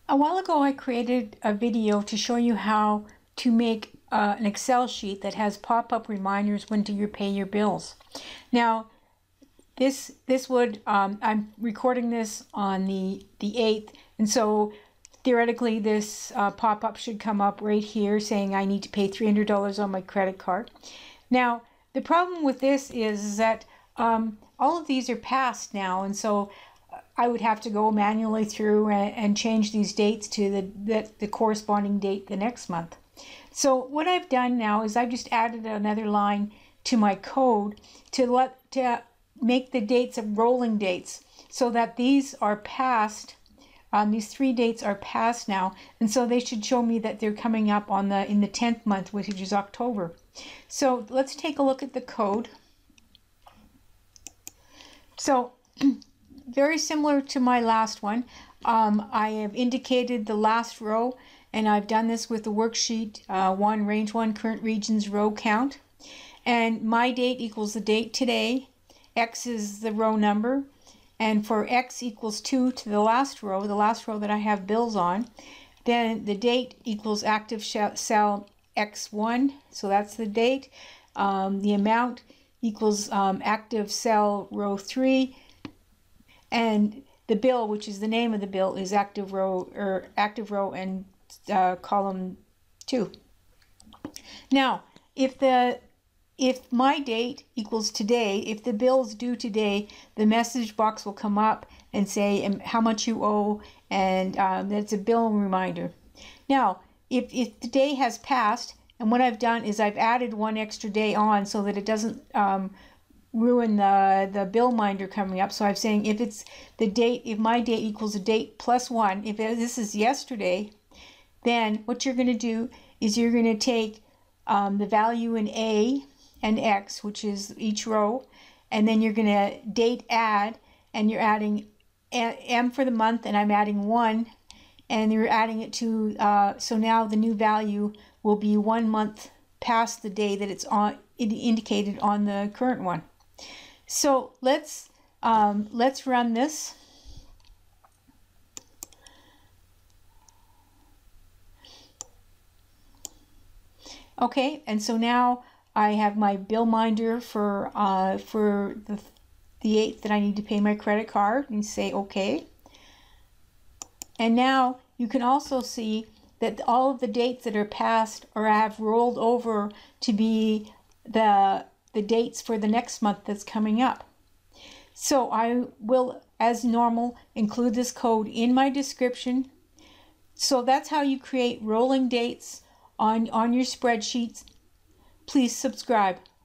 A while ago I created a video to show you how to make an Excel sheet that has pop-up reminders when do you pay your bills. Now this would, I'm recording this on the 8th, and so theoretically this pop-up should come up right here saying I need to pay $300 on my credit card. Now the problem with this is that all of these are past now, and so I would have to go manually through and change these dates to the corresponding date the next month. So what I've done now is I've just added another line to my code to make the dates of rolling dates, so that these are past. These 3 dates are past now, and so they should show me that they're coming up on in the 10th month, which is October. So let's take a look at the code. So very similar to my last one, I have indicated the last row, and I've done this with the worksheet 1, range 1, current regions row count. And my date equals the date today, X is the row number, and for X equals 2 to the last row that I have bills on, then the date equals active cell X1, so that's the date. The amount equals active cell row 3, and the bill, which is the name of the bill, is active row and column 2. Now, if my date equals today, if the bill is due today, the message box will come up and say how much you owe, and that's a bill reminder. Now, if the day has passed, and what I've done is I've added 1 extra day on so that it doesn't ruin the bill reminder coming up. So I'm saying if it's the date, if my date equals a date plus 1, if this is yesterday, then what you're going to do is you're going to take the value in A and X, which is each row, and then you're going to date add, and you're adding M for the month, and I'm adding 1, and you're adding it to, so now the new value will be 1 month past the day that it's indicated on the current one. So let's run this. Okay, and so now I have my bill reminder for the 8th that I need to pay my credit card, and say OK. And now you can also see that all of the dates that are past or have rolled over to be the dates for the next month that's coming up. So I will, as normal, include this code in my description. So that's how you create rolling dates on your spreadsheets. Please subscribe.